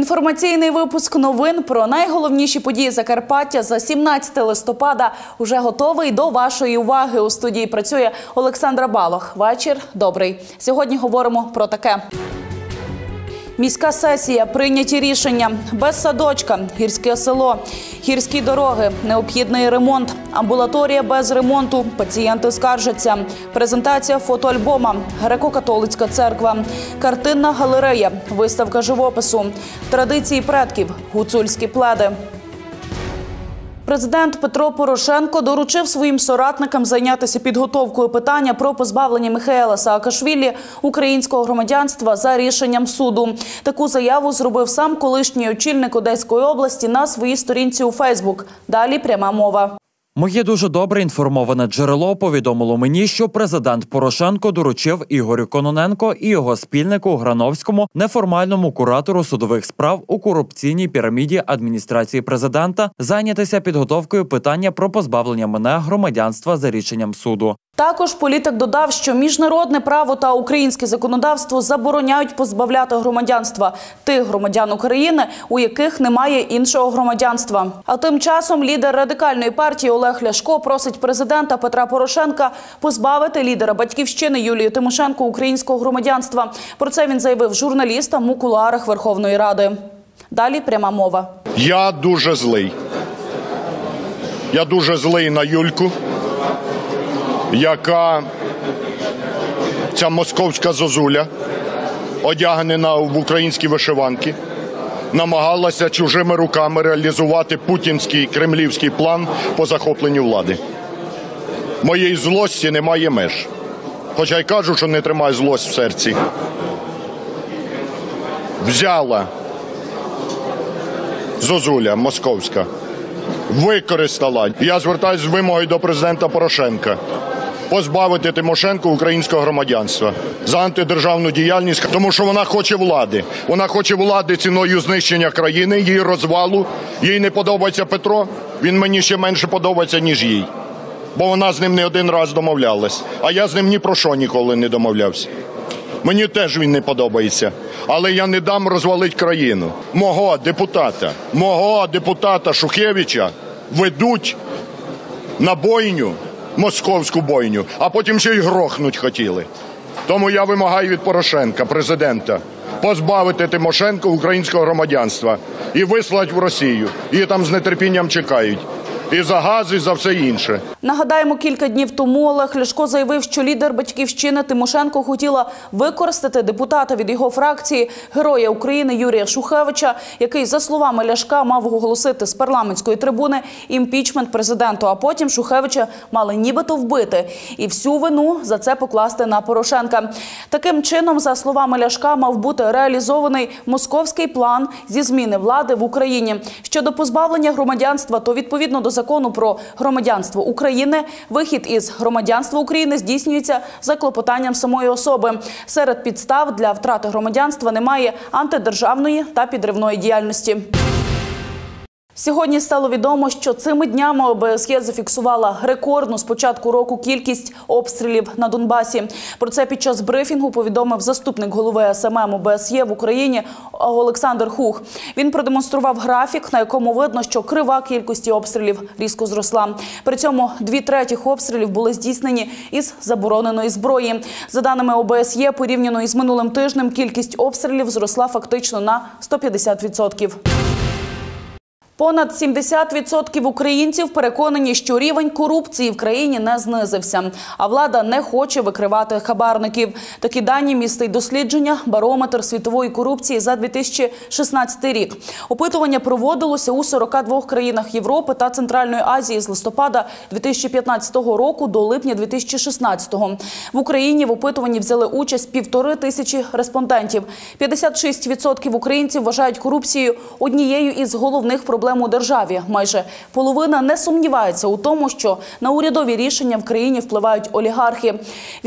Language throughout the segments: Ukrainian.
Інформаційний випуск новин про найголовніші події Закарпаття за 17 листопада уже готовий до вашої уваги. У студії працює Олександра Балох. Вечір добрий. Сьогодні говоримо про таке. Міська сесія, прийняті рішення, без садочка, гірське село, гірські дороги, необхідний ремонт, амбулаторія без ремонту, пацієнти скаржаться, презентація фотоальбома, греко-католицька церква, картинна галерея, виставка живопису, традиції предків, гуцульські пледи. Президент Петро Порошенко доручив своїм соратникам зайнятися підготовкою питання про позбавлення Михаела Саакашвілі українського громадянства за рішенням суду. Таку заяву зробив сам колишній очільник Одеської області на своїй сторінці у Фейсбук. Далі пряма мова. Моє дуже добре інформоване джерело повідомило мені, що президент Порошенко доручив Ігорю Кононенко і його спільнику Грановському, неформальному куратору судових справ у корупційній піраміді адміністрації президента, зайнятися підготовкою питання про позбавлення мене громадянства за рішенням суду. Також політик додав, що міжнародне право та українське законодавство забороняють позбавляти громадянства тих громадян України, у яких немає іншого громадянства. А тим часом лідер Радикальної партії Олег Ляшко просить президента Петра Порошенка позбавити лідера Батьківщини Юлію Тимошенко українського громадянства. Про це він заявив журналістам у кулуарах Верховної Ради. Далі пряма мова. Я дуже злий. Я дуже злий на Юльку, яка, ця московська зозуля, одягнена в українські вишиванки, намагалася чужими руками реалізувати путінський кремлівський план по захопленню влади. Моєї злості немає меж. Хоча й кажу, що не тримаю злость в серці. Взяла зозуля московська, використала. Я звертаюся з вимогою до президента Порошенка позбавити Тимошенко українського громадянства за антидержавну діяльність, тому що вона хоче влади. Вона хоче влади ціною знищення країни, її розвалу. Їй не подобається Петро, він мені ще менше подобається, ніж їй. Бо вона з ним не один раз домовлялась, а я з ним ні про що ніколи не домовлявся. Мені теж він не подобається, але я не дам розвалити країну. Мого депутата Шухевича ведуть на бойню, московську бойню, а потім ще й грохнуть хотіли. Тому я вимагаю від Порошенка, президента, позбавити Тимошенко українського громадянства і вислати в Росію. Її там з нетерпінням чекають. І за газ, і за все інше. Нагадаємо, кілька днів тому Олег Ляшко заявив, що лідер Батьківщини Тимошенко хотіла використати депутата від його фракції, Героя України Юрія Шухевича, який, за словами Ляшка, мав оголосити з парламентської трибуни імпічмент президенту, а потім Шухевича мали нібито вбити. І всю вину за це покласти на Порошенка. Таким чином, за словами Ляшка, мав бути реалізований московський план зі зміни влади в Україні. Щодо позбавлення громадянства, то відповідно до закону про громадянство України, вихід із громадянства України здійснюється за клопотанням самої особи. Серед підстав для втрати громадянства немає антидержавної та підривної діяльності. Сьогодні стало відомо, що цими днями ОБСЄ зафіксувала рекордну з початку року кількість обстрілів на Донбасі. Про це під час брифінгу повідомив заступник голови СММ ОБСЄ в Україні Олександр Хух. Він продемонстрував графік, на якому видно, що крива кількості обстрілів різко зросла. При цьому 2/3 обстрілів були здійснені із забороненої зброї. За даними ОБСЄ, порівняно із минулим тижнем, кількість обстрілів зросла фактично на 150%. Понад 70% українців переконані, що рівень корупції в країні не знизився, а влада не хоче викривати хабарників. Такі дані містить дослідження «Барометр світової корупції» за 2016 рік. Опитування проводилося у 42 країнах Європи та Центральної Азії з листопада 2015 року до липня 2016. В Україні в опитуванні взяли участь 1500 респондентів. 56% українців вважають корупцію однією із головних проблем у державі. Майже половина не сумнівається у тому, що на урядові рішення в країні впливають олігархи.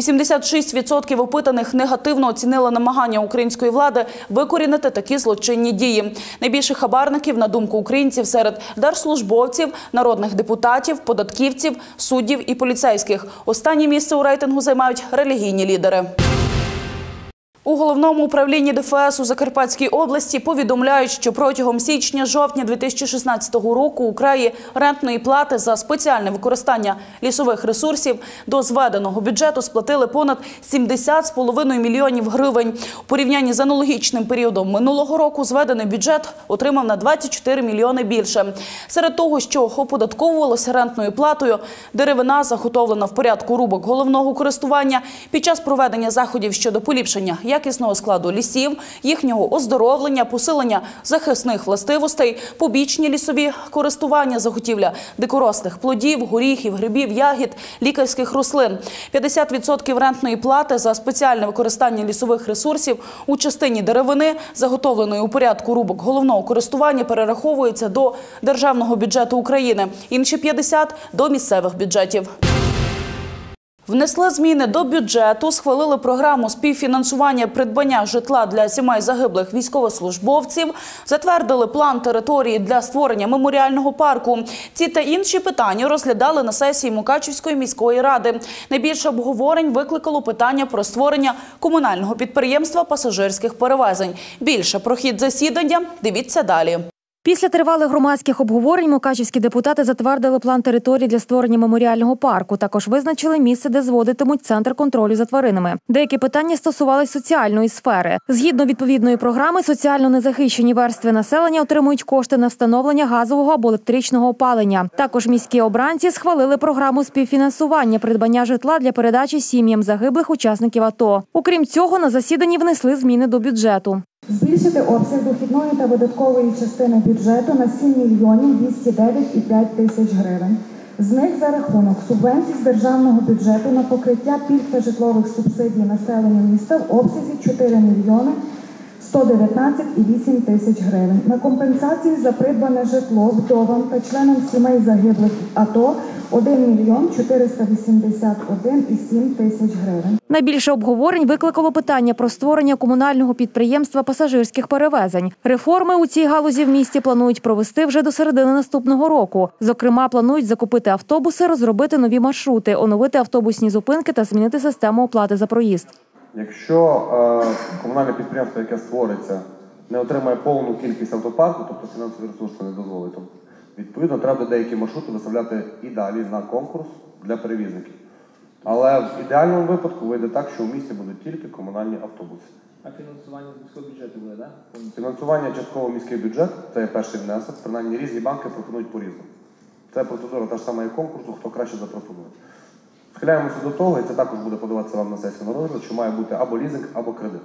86% опитаних негативно оцінили намагання української влади викорінити такі злочинні дії. Найбільше хабарників, на думку українців, серед держслужбовців, народних депутатів, податківців, суддів і поліцейських. Останнє місце у рейтингу займають релігійні лідери. У Головному управлінні ДФС у Закарпатській області повідомляють, що протягом січня-жовтня 2016 року у краї рентної плати за спеціальне використання лісових ресурсів до зведеного бюджету сплатили понад 70,5 мільйонів гривень. У порівнянні з аналогічним періодом минулого року зведений бюджет отримав на 24 мільйони більше. Серед того, що оподатковувалося рентною платою, деревина, заготовлена в порядку рубок головного користування, під час проведення заходів щодо поліпшення якісного складу лісів, їхнього оздоровлення, посилення захисних властивостей, побічні лісові користування, заготівля дикорослих плодів, горіхів, грибів, ягід, лікарських рослин. 50% рентної плати за спеціальне використання лісових ресурсів у частині деревини, заготовленої у порядку рубок головного користування, перераховується до державного бюджету України. Інші 50% – до місцевих бюджетів. Внесли зміни до бюджету, схвалили програму співфінансування придбання житла для сімей загиблих військовослужбовців, затвердили план території для створення меморіального парку. Ці та інші питання розглядали на сесії Мукачівської міської ради. Найбільше обговорень викликало питання про створення комунального підприємства пасажирських перевезень. Більше про хід засідання дивіться далі. Після тривалих громадських обговорень мукачівські депутати затвердили план території для створення меморіального парку. Також визначили місце, де зводитимуть центр контролю за тваринами. Деякі питання стосувались соціальної сфери. Згідно відповідної програми, соціально незахищені верстви населення отримують кошти на встановлення газового або електричного опалення. Також міські обранці схвалили програму співфінансування придбання житла для передачі сім'ям загиблих учасників АТО. Окрім цього, на засіданні внесли зміни до бюджету. Збільшити обсяг дохідної та видаткової частини бюджету на 7 мільйонів 209,5 тисяч гривень. З них за рахунок субвенцій з державного бюджету на покриття пільг та житлових субсидій населенню міста в обсязі 4 мільйони 119,8 тисяч гривень. На компенсації за придбане житло вдовам та членам сімей загиблих АТО 1 мільйон 481,7 тисяч гривень. Найбільше обговорень викликало питання про створення комунального підприємства пасажирських перевезень. Реформи у цій галузі в місті планують провести вже до середини наступного року. Зокрема, планують закупити автобуси, розробити нові маршрути, оновити автобусні зупинки та змінити систему оплати за проїзд. Якщо комунальне підприємство, яке створиться, не отримає повну кількість автопарку, тобто фінансові ресурси не дозволить, то відповідно треба деякі маршрути виставляти і далі на конкурс для перевізників. Але в ідеальному випадку вийде так, що в місті будуть тільки комунальні автобуси. А фінансування з міського бюджету буде, так? Фінансування частково міський бюджет, це є перший внесок, принаймні різні банки пропонують по-різному. Це процедура та ж сама, як конкурсу, хто краще запропонує. Схиляємося до того, і це також буде подаватися вам на сесію на розгляд, що має бути або лізинг, або кредит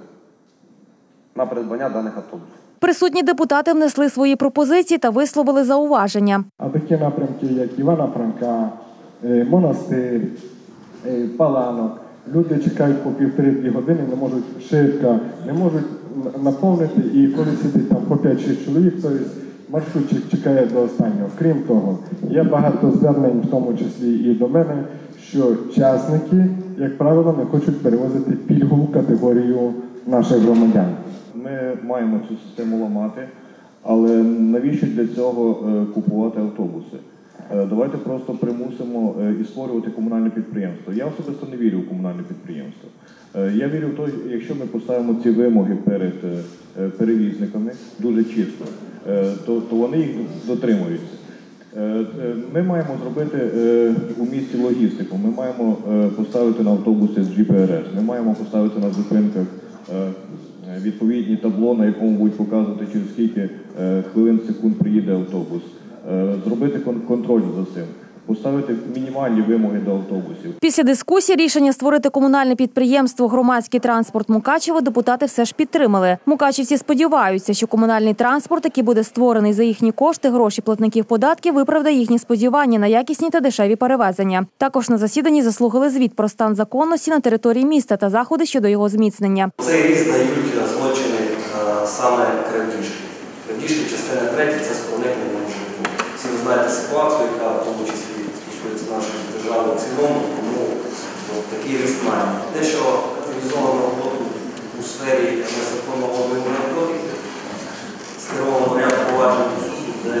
на придбання даних автобусів. Присутні депутати внесли свої пропозиції та висловили зауваження. А такі напрямки, як Івана Франка, Монастир, Паланок, люди чекають по 1,5-2 години, не можуть швидко, не можуть наповнити, і коли сидить там по 5-6 чоловік, то маршрутчик чекає до останнього. Крім того, є багато звернень, в тому числі і до мене, що учасники, як правило, не хочуть перевозити пільгову категорію наших громадян. Ми маємо цю систему ламати, але навіщо для цього купувати автобуси? Давайте просто примусимо і створювати комунальне підприємство. Я особисто не вірю в комунальне підприємство. Я вірю в те, якщо ми поставимо ці вимоги перед перевізниками дуже чітко, то вони їх дотримуються. Ми маємо зробити у місті логістику, ми маємо поставити на автобуси з GPRS, ми маємо поставити на зупинках відповідні табло, на якому будуть показувати, через скільки хвилин, секунд приїде автобус. Зробити контроль за цим. Поставити мінімальні вимоги до автобусів. Після дискусії рішення створити комунальне підприємство «Громадський транспорт Мукачева» депутати все ж підтримали. Мукачівці сподіваються, що комунальний транспорт, який буде створений за їхні кошти, гроші платників податків, виправдає їхні сподівання на якісні та дешеві перевезення. Також на засіданні заслухали звіт про стан законності на території міста та заходи щодо його зміцнення. Цей ріст дають злочини саме крадіжки. Крадіжки частини 3 – це з проникнення в житло. Всі ви знаєте ситуацію, яка в тому числі стосується нашої держави в цілому, тому такий ріст маємо. Те, що активізовано роботу у сфері незаконного обігу наркотиків, скеровано ряд проваджень до суду, де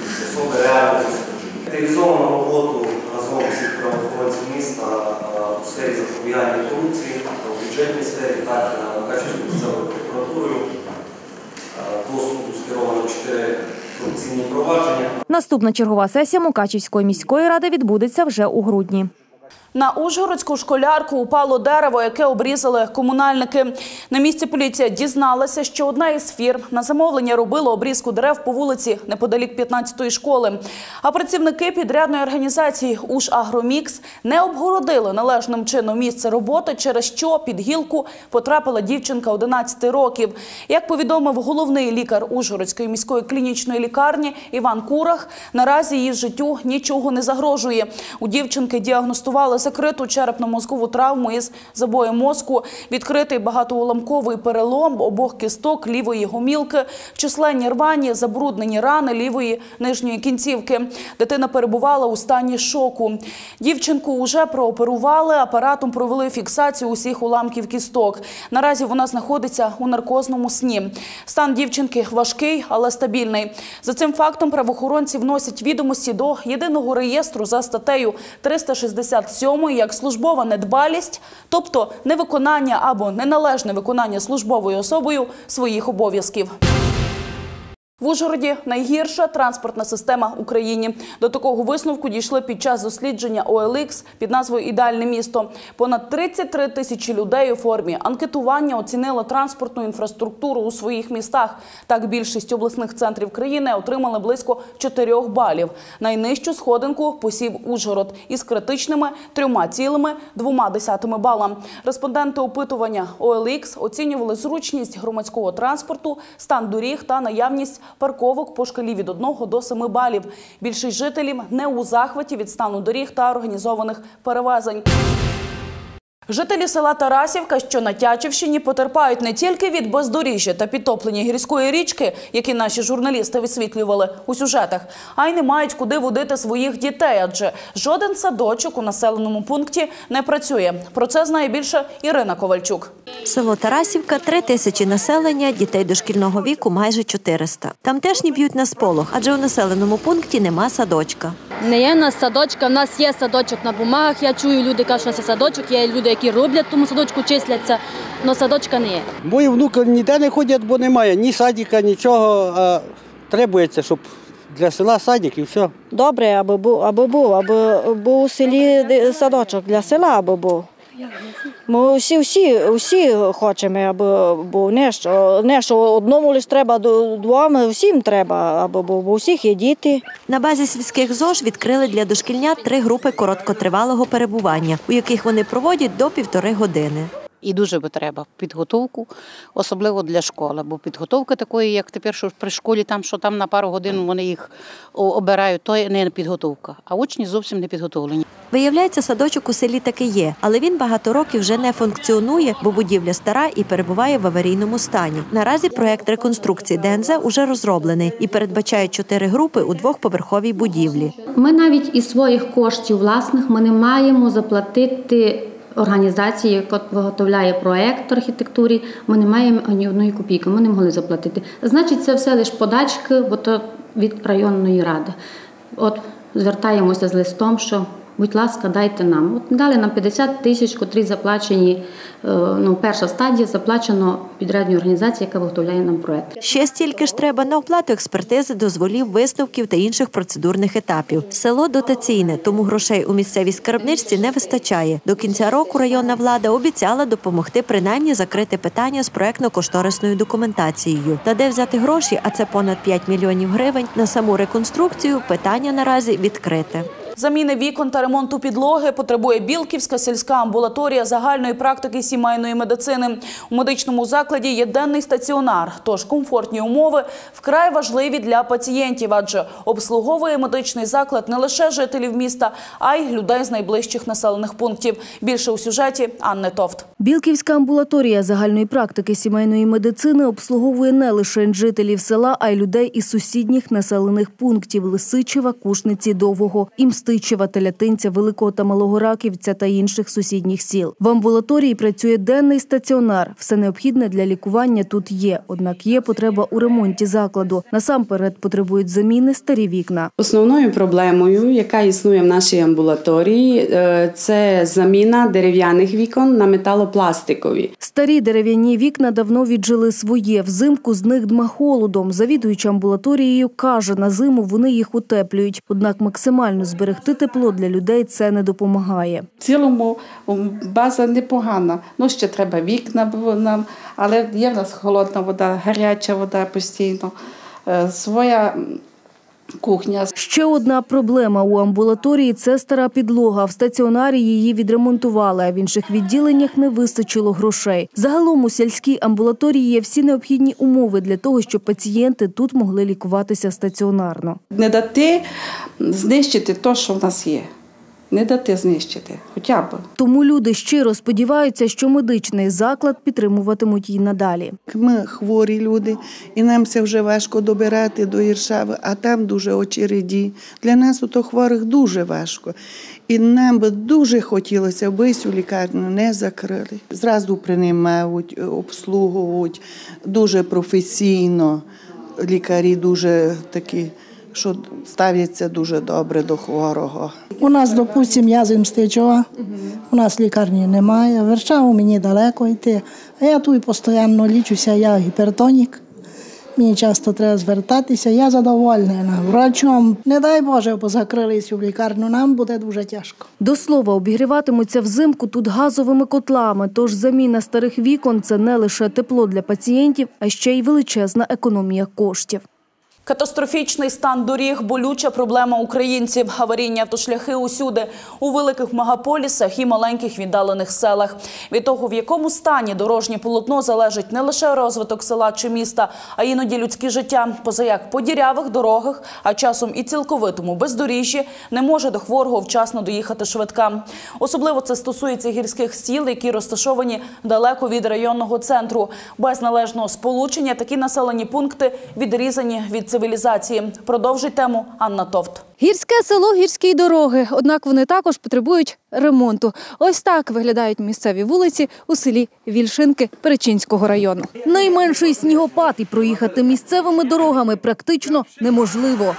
особи реально активізовано роботу разом всіх правоохоронців міста у сфері запобігання корупції, в бюджетній сфері, так Мукачівською місцевою прокуратурою. До суду скеровано 4 корупційні провадження. Наступна чергова сесія Мукачівської міської ради відбудеться вже у грудні. На ужгородську школярку упало дерево, яке обрізали комунальники. На місці поліція дізналася, що одна із фірм на замовлення робила обрізку дерев по вулиці неподалік 15-ї школи. А працівники підрядної організації «Ужагромікс» не обгородили належним чином місце роботи, через що під гілку потрапила дівчинка 11 років. Як повідомив головний лікар Ужгородської міської клінічної лікарні Іван Курах, наразі її життю нічого не загрожує. У дівчинки діагностували закриту черепно-мозкову травму із забоєм мозку, відкритий багатоуламковий перелом обох кісток лівої гомілки, численні рвані, забруднені рани лівої нижньої кінцівки. Дитина перебувала у стані шоку. Дівчинку вже прооперували, апаратом провели фіксацію усіх уламків кісток. Наразі вона знаходиться у наркозному сні. Стан дівчинки важкий, але стабільний. За цим фактом правоохоронці вносять відомості до єдиного реєстру за статтею 367 як службова недбалість, тобто невиконання або неналежне виконання службовою особою своїх обов'язків. В Ужгороді найгірша транспортна система в Україні. До такого висновку дійшли під час дослідження OLX під назвою «Ідеальне місто». Понад 33 тисячі людей у формі анкетування оцінили транспортну інфраструктуру у своїх містах. Так, більшість обласних центрів країни отримали близько 4 балів. Найнижчу сходинку посів Ужгород із критичними 3,2 бала. Респонденти опитування OLX оцінювали зручність громадського транспорту, стан доріг та наявність парковок по шкалі від 1 до 7 балів. Більшість жителів не у захваті від стану доріг та організованих перевезень. Жителі села Тарасівка, що на Тячівщині, потерпають не тільки від бездоріжжя та підтоплення гірської річки, які наші журналісти висвітлювали у сюжетах, а й не мають куди водити своїх дітей, адже жоден садочок у населеному пункті не працює. Про це знає більше Ірина Ковальчук. Село Тарасівка, 3 тисячі населення, дітей дошкільного віку майже 400. Тамтешні б'ють на сполох, адже у населеному пункті нема садочка. Не є в нас садочка, в нас є садочок на бумагах, я чую, люди кажуть, що це садочок, є люди, які роблять, тому садочку числяться, але садочка не є. Мої внуки ніде не ходять, бо немає ні садика, нічого, а требується, щоб для села садик і все. Добре, аби був у селі садочок для села, аби був. Ми всі хочемо, аби був не що одному лише треба, двом, всім треба, аби був, бо у всіх є діти. На базі сільських ЗОЖ відкрили для дошкільнят 3 групи короткотривалого перебування, у яких вони проводять до 1,5 години. І дуже би треба підготовку, особливо для школи, бо підготовка такої, як тепер, що при школі, що там на пару годин вони їх обирають, то не підготовка, а учні зовсім не підготовлені. Виявляється, садочок у селі таки є, але він багато років вже не функціонує, бо будівля стара і перебуває в аварійному стані. Наразі проєкт реконструкції ДНЗ уже розроблений і передбачає 4 групи у 2-поверховій будівлі. Ми навіть із своїх коштів власних ми не маємо заплатити організації, яка виготовляє проєкт архітектурі, ми не маємо ні одної копійки, ми не могли заплатити. Значить, це все лише подачки від районної ради. От звертаємося з листом, що, будь ласка, дайте нам. От дали нам 50 тисяч, котрі заплачені, перша стадія заплачено підрядній організації, яка виготовляє нам проєкт. Ще стільки ж треба на оплату експертизи, дозволів, висновків та інших процедурних етапів. Село дотаційне, тому грошей у місцевій скарбничці не вистачає. До кінця року районна влада обіцяла допомогти принаймні закрити питання з проєктно-кошторисною документацією. Та де взяти гроші, а це понад 5 мільйонів гривень, на саму реконструкцію питання наразі відкрите. Заміни вікон та ремонту підлоги потребує Білківська сільська амбулаторія загальної практики сімейної медицини. У медичному закладі є денний стаціонар, тож комфортні умови вкрай важливі для пацієнтів, адже обслуговує медичний заклад не лише жителів міста, а й людей з найближчих населених пунктів. Більше у сюжеті Анни Товт. Білківська амбулаторія загальної практики сімейної медицини обслуговує не лише жителів села, а й людей із сусідніх населених пунктів – Лисичева, Кушниці, Довгого. Їм Мостичева, Телятинця, Великого та Малого Раківця та інших сусідніх сіл. В амбулаторії працює денний стаціонар. Все необхідне для лікування тут є. Однак є потреба у ремонті закладу. Насамперед потребують заміни старі вікна. Основною проблемою, яка існує в нашій амбулаторії, це заміна дерев'яних вікон на металопластикові. Старі дерев'яні вікна давно віджили своє. Взимку з них дма холодом. Завідуюча амбулаторією каже, на зиму вони їх утеплюють. Однак максимально зберегти тепло для людей це не допомагає. В цілому база непогана. Ще треба вікна нам, але є в нас холодна вода, гаряча вода постійно, своя кухня. Ще одна проблема у амбулаторії – це стара підлога. В стаціонарі її відремонтували, а в інших відділеннях не вистачило грошей. Загалом у сільській амбулаторії є всі необхідні умови для того, щоб пацієнти тут могли лікуватися стаціонарно. Не дати знищити те, що в нас є. Не дати знищити, хоча б. Тому люди щиро сподіваються, що медичний заклад підтримуватимуть і надалі. Ми хворі люди, і нам це вже важко добирати до Іршави, а там дуже очереди. Для нас ото хворих дуже важко. І нам би дуже хотілося, аби цю лікарню не закрили. Зразу приймають, обслуговують дуже професійно. Лікарі дуже такі, що ставляться дуже добре до хворого. У нас, допустимо, я з Мстичева, у нас лікарні немає, в Іршаву мені далеко йти, а я тут постійно лічуся, я гіпертонік, мені часто треба звертатися, я задоволена врачом. Не дай Боже, позакрили цю лікарню, нам буде дуже тяжко. До слова, обігріватимуться взимку тут газовими котлами, тож заміна старих вікон – це не лише тепло для пацієнтів, а ще й величезна економія коштів. Катастрофічний стан доріг – болюча проблема українців. Аварійні автошляхи усюди – у великих мегаполісах і маленьких віддалених селах. Від того, в якому стані дорожнє полотно, залежить не лише розвиток села чи міста, а іноді людське життя. Позаяк по дірявих дорогах, а часом і цілковитому бездоріжжі, не може до хворого вчасно доїхати швидка. Особливо це стосується гірських сіл, які розташовані далеко від районного центру. Без належного сполучення такі населені пункти відрізані від цивілізації. Продовжить тему Анна Товт. Гірське село, гірські дороги. Однак вони також потребують ремонту. Ось так виглядають місцеві вулиці у селі Вільшинки Перечинського району. Найменший снігопад і проїхати місцевими дорогами практично неможливо.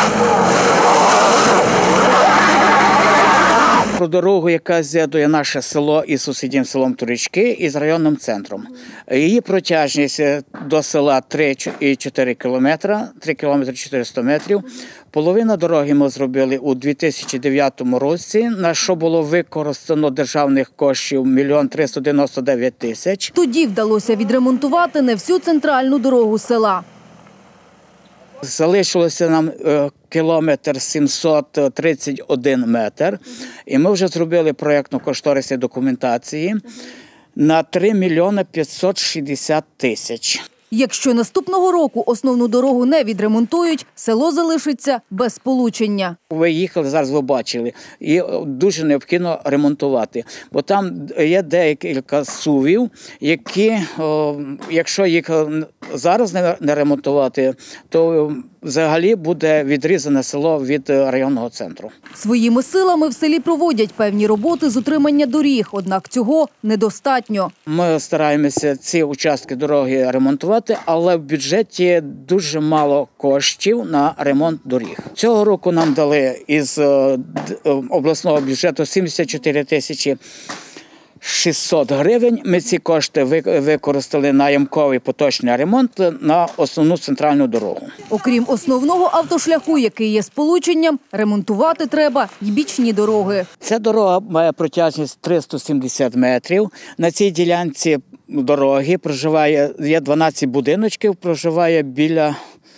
Про дорогу, яка з'єднує наше село із сусіднім селом Турички і з районним центром. Її протяжність до села 3,4 кілометра, 3 кілометри 400 метрів. Половина дороги ми зробили у 2009 році, на що було використано державних коштів 1 399 000. Тоді вдалося відремонтувати не всю центральну дорогу села. Залишилося нам кілометр 731 метр, і ми вже зробили проєктно-кошторисні документації на 3 мільйони 560 тисяч. Якщо наступного року основну дорогу не відремонтують, село залишиться без сполучення. Ви їхали, зараз ви бачили, і дуже необхідно ремонтувати. Бо там є декілька сувів, які, якщо їх зараз не ремонтувати, то взагалі буде відрізане село від районного центру. Своїми силами в селі проводять певні роботи з утримання доріг, однак цього недостатньо. Ми стараємося ці участки дороги ремонтувати, але в бюджеті дуже мало коштів на ремонт доріг. Цього року нам дали із обласного бюджету 74 тисячі 600 гривень. Ми ці кошти використали на ямковий поточний ремонт на основну центральну дорогу. Окрім основного автошляху, який є сполученням, ремонтувати треба й бічні дороги. Ця дорога має протяжність 370 метрів. На цій ділянці дороги є 12 будиночків, проживає біля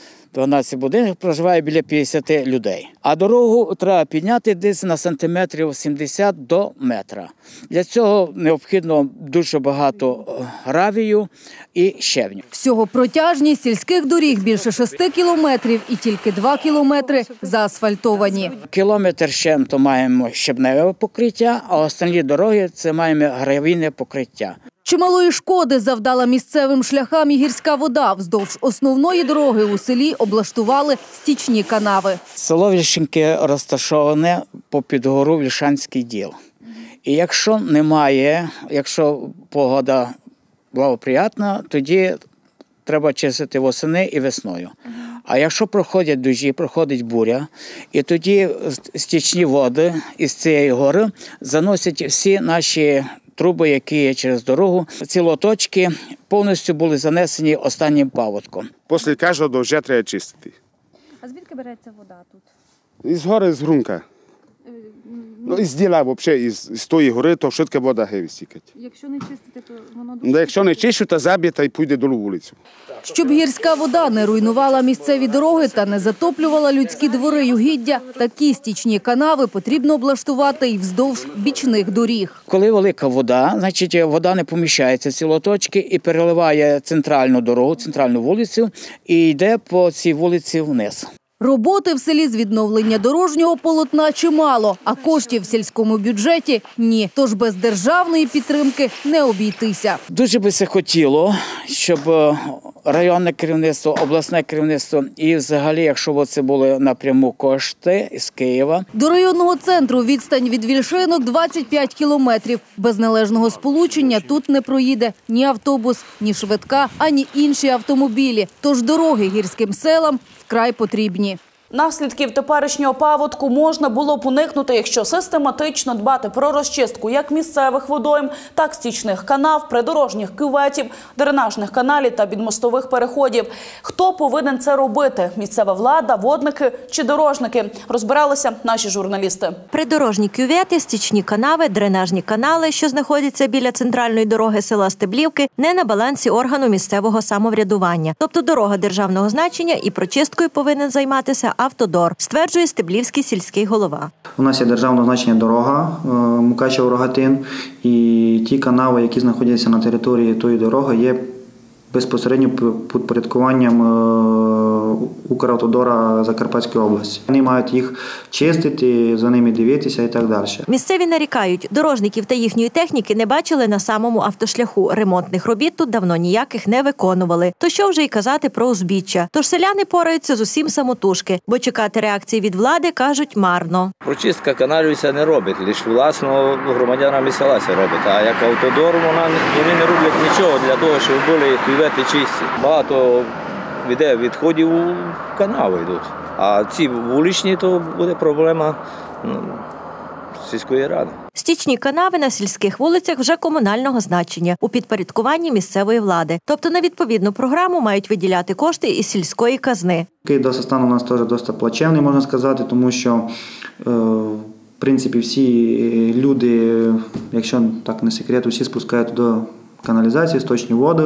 50 людей. А дорогу треба підняти десь на сантиметрів 70 до метра. Для цього необхідно дуже багато гравію і щебню. Всього протяжність сільських доріг більше 6 кілометрів і тільки 2 кілометри заасфальтовані. Кілометр щебню маємо щебневе покриття, а останні дороги – це маємо гравійне покриття. Чималої шкоди завдала місцевим шляхам і гірська вода. Вздовж основної дороги у селі облаштували стічні канави. Село Вільшинки розташоване попід гору Вільшанський діл. І якщо погода благоприятна, тоді треба чистити восени і весною. А якщо проходять дощі, проходить буря, і тоді стічні води із цієї гори заносять всі наші труби, які є через дорогу. Ці лоточки повністю були занесені останнім паводком. Після кожного дощу треба чистити. А звідки береться вода тут? Із гори, з грунка. Ну, із діла, взагалі, із тої гори, то швидка вода висікать. Якщо не чистити, то воно Ну, якщо не чищу, то заб'є та й піде долу вулицю. Щоб гірська вода не руйнувала місцеві дороги та не затоплювала людські двори й угіддя, такі стічні канави потрібно облаштувати і вздовж бічних доріг. Коли велика вода, значить вода не поміщається в ці лоточки і переливає центральну дорогу, центральну вулицю і йде по цій вулиці вниз. Роботи в селі з відновлення дорожнього полотна чимало, а коштів в сільському бюджеті – ні. Тож без державної підтримки не обійтися. Дуже би це хотіло, щоб районне керівництво, обласне керівництво і взагалі, якщо це були напряму кошти з Києва. До районного центру відстань від Вільшинок 25 кілометрів. Без належного сполучення тут не проїде ні автобус, ні швидка, ані інші автомобілі. Тож дороги гірським селам вкрай потрібні. Наслідків теперішнього паводку можна було б уникнути, якщо систематично дбати про розчистку як місцевих водойм, так стічних канав, придорожніх кюветів, дренажних каналів та підмостових переходів. Хто повинен це робити? Місцева влада, водники чи дорожники? Розбиралися наші журналісти. Придорожні кювети, стічні канави, дренажні канали, що знаходяться біля центральної дороги села Стеблівки, не на балансі органу місцевого самоврядування. Тобто дорога державного значення і прочисткою повинен займатися Автодор, стверджує Стеблівський сільський голова. У нас є державного значення дорога Мукачево-Рогатин, і ті канави, які знаходяться на території тої дороги, є безпосередньо під підпорядкуванням Укравтодора Закарпатської області. Вони мають їх чистити, за ними дивитися і так далі. Місцеві нарікають, дорожників та їхньої техніки не бачили на самому автошляху. Ремонтних робіт тут давно ніяких не виконували. То що вже й казати про узбіччя. Тож селяни пораються з усім самотужки, бо чекати реакції від влади, кажуть, марно. Прочистка каналів це не робить, лише власно громадянам села це робить. А як автодор, вони не роблять нічого для того, щоб були кювети чисті. Багато відходів у канави йдуть. А ці вуличні, то буде проблема сільської ради. Стічні канави на сільських вулицях вже комунального значення у підпорядкуванні місцевої влади. Тобто на відповідну програму мають виділяти кошти із сільської казни. Досить стан у нас теж досить плачевний, можна сказати, тому що в принципі всі люди, якщо так не секрет, всі спускають до каналізації, сточні води.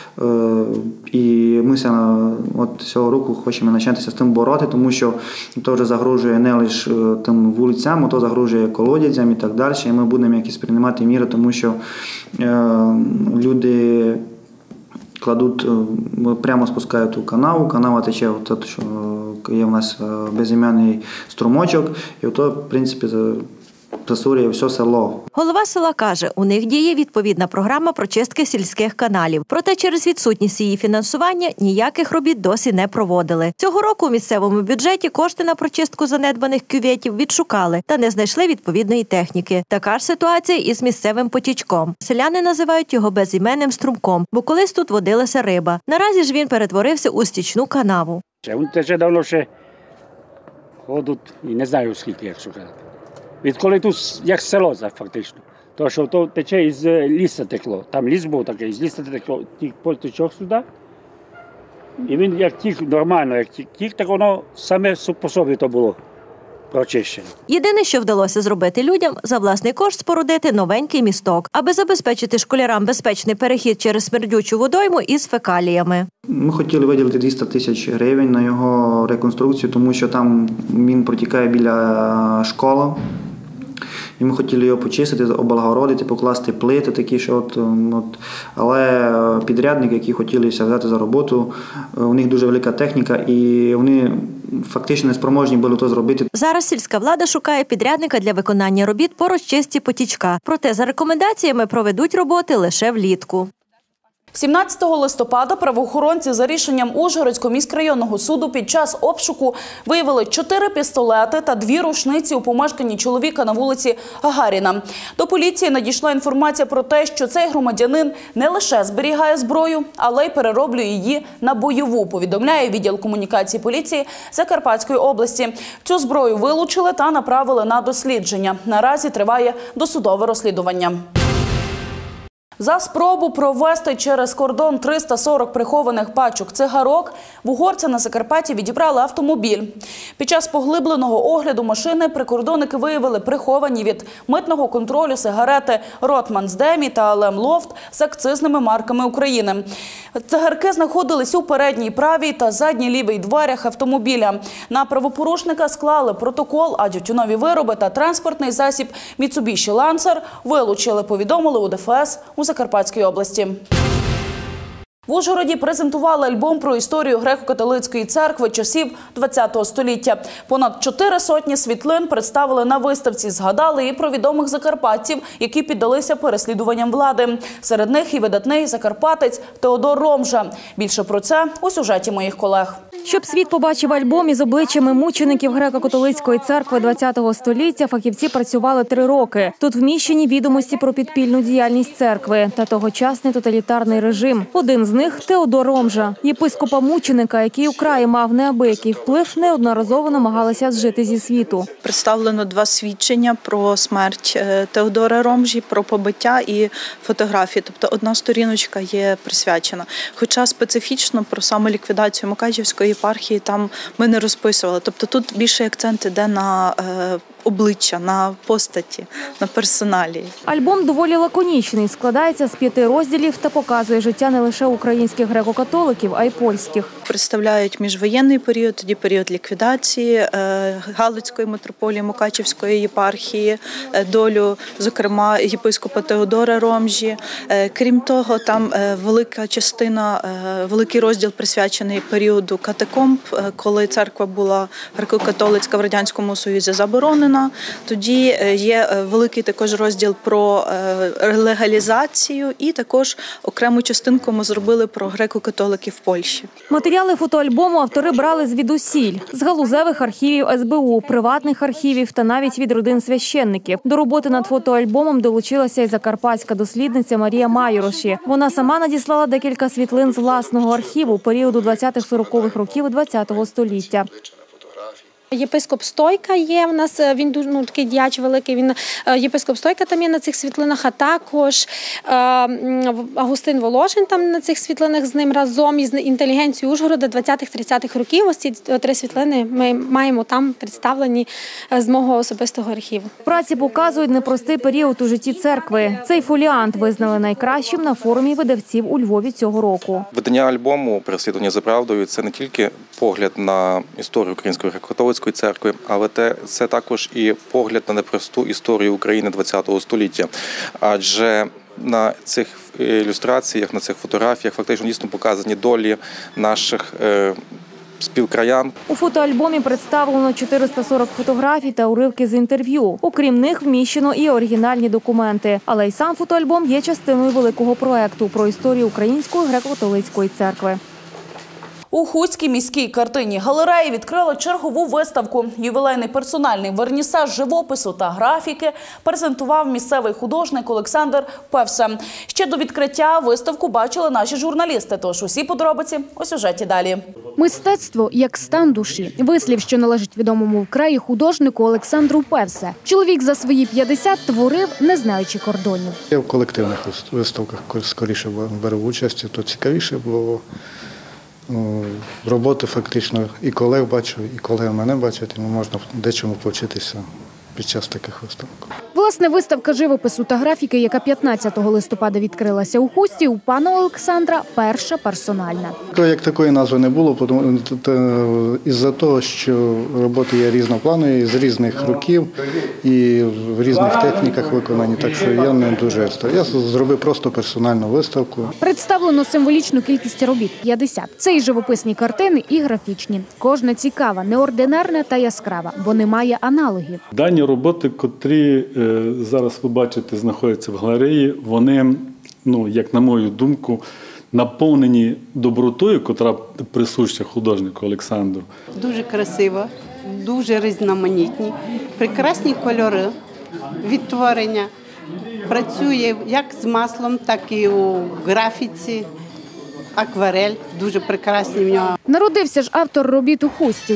І ми от цього року хочемо початися з тим бороти, тому що то вже загрожує не лише тим вулицям, то загрожує колодязям і так далі. І ми будемо якісь приймати міри, тому що люди кладуть, прямо спускають у канаву. Канава тече, що є у нас безім'яний струмочок, і то, в принципі, засурює все село. Голова села каже, у них діє відповідна програма прочистки сільських каналів. Проте через відсутність її фінансування ніяких робіт досі не проводили. Цього року у місцевому бюджеті кошти на прочистку занедбаних кюветів відшукали та не знайшли відповідної техніки. Така ж ситуація і з місцевим потічком. Селяни називають його безіменним струмком, бо колись тут водилася риба. Наразі ж він перетворився у стічну канаву. Він тече давно ще ходуть, і не знаю скільки, якщо казати. Відколи тут як село, фактично. Тому що то тече із лісу текло. Там ліс був такий, з лісу текло, тік потічок сюди. І він як тік нормально, як тік, так воно саме по собі то було прочищено. Єдине, що вдалося зробити людям, за власний кошт спорудити новенький місток, аби забезпечити школярам безпечний перехід через смердючу водойму із фекаліями. Ми хотіли виділити 200 тисяч гривень на його реконструкцію, тому що там він протікає біля школи. і ми хотіли його почистити, облагородити, покласти плити такі, що але підрядники, які хотілися взяти за роботу, у них дуже велика техніка і вони фактично не спроможні були то зробити. Зараз сільська влада шукає підрядника для виконання робіт по розчистці потічка. Проте за рекомендаціями проведуть роботи лише влітку. 17 листопада правоохоронці за рішенням Ужгородського міськрайонного суду під час обшуку виявили 4 пістолети та 2 рушниці у помешканні чоловіка на вулиці Гагаріна. До поліції надійшла інформація про те, що цей громадянин не лише зберігає зброю, але й перероблює її на бойову, повідомляє відділ комунікації поліції Закарпатської області. Цю зброю вилучили та направили на дослідження. Наразі триває досудове розслідування. За спробу провести через кордон 340 прихованих пачок цигарок в угорця на Закарпатті відібрали автомобіль. Під час поглибленого огляду машини прикордонники виявили приховані від митного контролю сигарети «Ротманс-Демі» та «Лем-Лофт» з акцизними марками України. Цигарки знаходились у передній правій та задній лівій дверях автомобіля. На правопорушника склали протокол, а тютюнові вироби та транспортний засіб Mitsubishi Lancer вилучили, повідомили у ДФС у Закарпатській області. В Ужгороді презентували альбом про історію греко-католицької церкви часів ХХ століття. Понад 400 світлин представили на виставці. Згадали і про відомих закарпатців, які піддалися переслідуванням влади. Серед них і видатний закарпатець Теодор Ромжа. Більше про це у сюжеті моїх колег. Щоб світ побачив альбом із обличчями мучеників греко-католицької церкви ХХ століття, фахівці працювали 3 роки. Тут вміщені відомості про підпільну діяльність церкви та тогочасний тоталітарний режим. Один з них – Теодор Ромжа. Єпископа-мученика, який у краї мав неабиякий вплив, неодноразово намагалися зжити зі світу. Представлено 2 свідчення про смерть Теодора Ромжі, про побиття і фотографії. Тобто одна сторіночка є присвячена. Хоча специфічно про самоліквідацію Мукачівської єпархії там ми не розписували. Тобто тут більше акцент іде на обличчя, на постаті, на персоналії. Альбом доволі лаконічний, складається з 5 розділів та показує життя не лише українських греко-католиків, а й польських. Представляють міжвоєнний період, тоді період ліквідації Галицької митрополії Мукачівської єпархії, долю, зокрема, єпископа Теодора Ромжі. Крім того, там велика частина, великий розділ присвячений періоду катакомб, коли церква була греко-католицька в Радянському Союзі заборонена. Тоді є великий також розділ про легалізацію і також окрему частинку ми зробили про греко-католиків в Польщі. Матеріали фотоальбому автори брали звідусіль – з галузевих архівів СБУ, приватних архівів та навіть від родин священників. До роботи над фотоальбомом долучилася й закарпатська дослідниця Марія Майороші. Вона сама надіслала декілька світлин з власного архіву періоду 20-40-х років ХХ століття. Єпископ Стойка є в нас, він дуже такий діяч великий, він єпископ Стойка там є на цих світлинах, а також Августин Волошин там на цих світлинах з ним разом із інтелігенцією Ужгорода 20-30-х років. Ось ці 3 світлини ми маємо там представлені з мого особистого архіву. Праці показують непростий період у житті церкви. Цей фоліант визнали найкращим на форумі видавців у Львові цього року. Видання альбому «Переслідування за правдою» – це не тільки погляд на історію Української греко-католицької церкви, але це також і погляд на непросту історію України ХХ століття. Адже на цих ілюстраціях, на цих фотографіях фактично дійсно показані долі наших співкраян. У фотоальбомі представлено 440 фотографій та уривки з інтерв'ю. Окрім них вміщено і оригінальні документи. Але й сам фотоальбом є частиною великого проєкту про історію Української греко-католицької церкви. У Хуській міській картинній галереї відкрили чергову виставку. Ювілейний персональний вернісаж живопису та графіки презентував місцевий художник Олександр Певсе. Ще до відкриття виставку бачили наші журналісти, тож усі подробиці у сюжеті далі. Мистецтво як стан душі. Вислів, що належить відомому в краї художнику Олександру Певсе. Чоловік за свої 50 творив, не знаючи кордонів. Я в колективних виставках скоріше беру участь, то цікавіше було. Роботи фактично і колег бачу, і колеги мене бачать, і можна дечому повчитися під час таких виставок. Власне, виставка живопису та графіки, яка 15 листопада відкрилася у Хусті, у пана Олександра перша персональна. Як такої назви не було, із-за того, що роботи є різнопланові, з різних років і в різних техніках виконані, так що я не дуже. Я зробив просто персональну виставку. Представлено символічну кількість робіт – 50. Це і живописні картини, і графічні. Кожна цікава, неординарна та яскрава, бо немає аналогів. Дані роботи, котрі зараз ви бачите, знаходяться в галереї, вони, як на мою думку, наповнені добротою, котра присуща художнику Олександру. Дуже красиво, дуже різноманітні, прекрасні кольори, відтворення. Працює як з маслом, так і у графіці. Акварель, дуже прекрасні в нього. Народився ж автор робіт у Хусті. У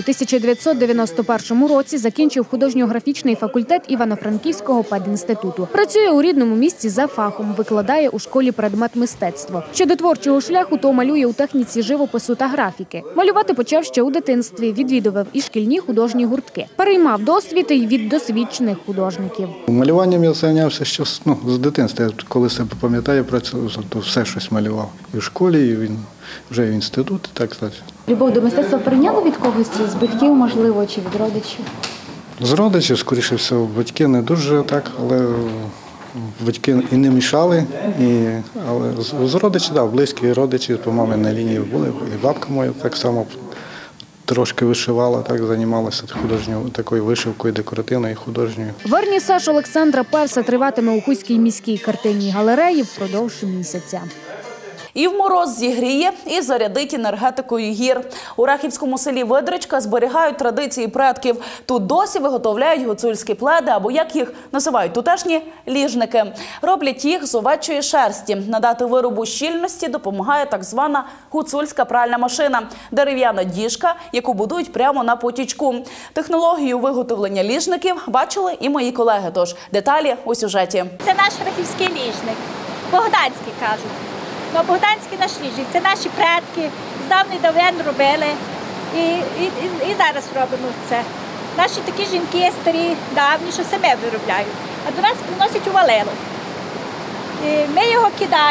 1991 році закінчив художньо-графічний факультет Івано-Франківського педінституту. Працює у рідному місті за фахом, викладає у школі предмет мистецтво. Щодо творчого шляху, то малює у техніці живопису та графіки. Малювати почав ще у дитинстві, відвідував і шкільні художні гуртки. Переймав досвід і від досвідчених художників. Малюванням я зайнявся ще з дитинства. Коли себе пам'ятаю, то все щось малював. І в школі, і вже в інституті, так сказати. Любов до мистецтва прийняли від когось з батьків, можливо, чи від родичів? З родичів, скоріше всього, батьки не дуже так, але батьки і не мішали. Але з родичів, так, близькі родичі, по маминій лінії були, і бабка моя так само трошки вишивала, так, займалася художньою такою вишивкою, декоративною, художньою. Вернісаж Олександра Певса триватиме у Хуській міській картинній галереї впродовж місяця. І в мороз зігріє, і зарядить енергетикою гір. У Рахівському селі Видричка зберігають традиції предків. Тут досі виготовляють гуцульські пледи, або як їх називають тутешні – ліжники. Роблять їх з овечої шерсті. Надати виробу щільності допомагає так звана гуцульська пральна машина – дерев'яна діжка, яку будують прямо на потічку. Технологію виготовлення ліжників бачили і мої колеги, тож деталі у сюжеті. Це наш рахівський ліжник, богданський кажуть. Богданський наш ліжник, це наші предки, з давних давен робили і зараз робимо це. Наші такі жінки старі, давні, що самі виробляють, а до нас приносять у валило. Ми його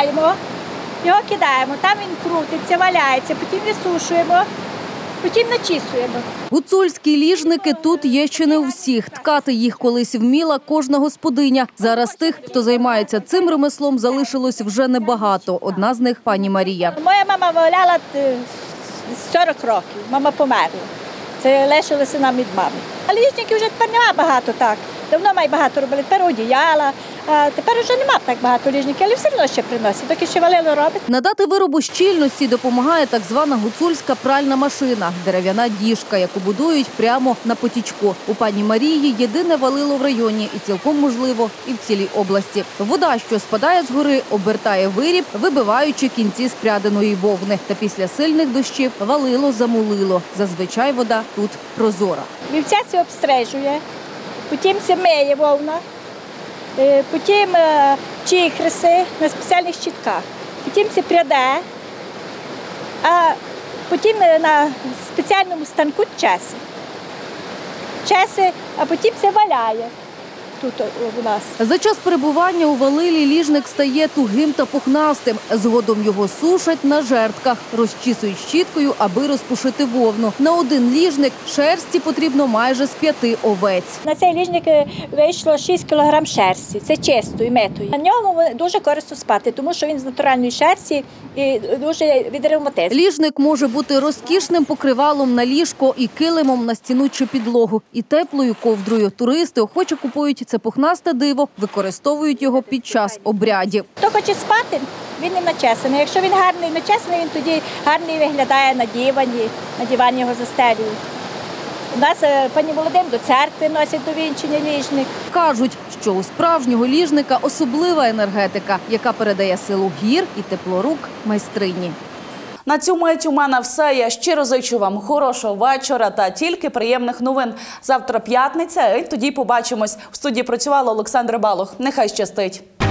кидаємо, там він крутиться, валяється, потім висушуємо, потім начісуємо. Гуцульські ліжники тут є ще не у всіх. Ткати їх колись вміла кожна господиня. Зараз тих, хто займається цим ремеслом, залишилось вже небагато. Одна з них – пані Марія. Моя мама валяла 40 років, мама померла. Це лишилося нам від мами. А ліжників вже тепер немає багато так. Давно май багато робили, тепер одіяла. Тепер вже немає так багато ліжників, але все одно ще приносять, доки ще валило робить. Надати виробу щільності допомагає так звана гуцульська пральна машина – дерев'яна діжка, яку будують прямо на потічку. У пані Марії єдине валило в районі і цілком можливо і в цілій області. Вода, що спадає з гори, обертає виріб, вибиваючи кінці спряденої вовни. Та після сильних дощів валило замулило. Зазвичай вода тут прозора. Вівця це обстрижує, потім це миє вовна. Потім чихриси на спеціальних щітках, потім це пряде, а потім на спеціальному станку чеси, а потім це валяє тут у нас. За час перебування у валилі ліжник стає тугим та пухнастим. Згодом його сушать на жертках, розчісують щіткою, аби розпушити вовну. На один ліжник шерсті потрібно майже з 5 овець. На цей ліжник вийшло 6 кг шерсті, це чистої, митої. На ньому дуже корисно спати, тому що він з натуральної шерсті і дуже від ревматизму. Ліжник може бути розкішним покривалом на ліжко і килимом на стіну чи підлогу, і теплою ковдрою. Туристи охоче купують це пухнасте диво, використовують його під час обрядів. Хто хоче спати, він не начесаний. Якщо він гарний начесаний, він тоді гарний виглядає на дивані його застелюють. У нас пані Володимир до церкви носять до вінчення ліжник. Кажуть, що у справжнього ліжника особлива енергетика, яка передає силу гір і тепло рук майстрині. На цю мить у мене все. Я щиро зичу вам хорошого вечора та тільки приємних новин. Завтра п'ятниця, і тоді побачимось. В студії працювала Олександра Балух. Нехай щастить.